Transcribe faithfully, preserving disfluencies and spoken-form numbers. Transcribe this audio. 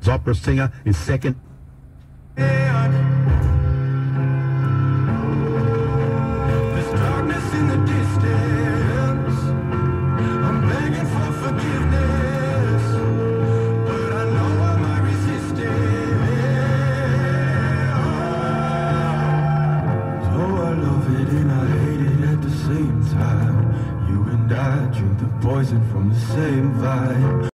opera singer is second. There's darkness in the distance. I'm begging for forgiveness, but I know I might resist it. So I love it and I hate it at the same time. You and I drink the poison from the same vibe.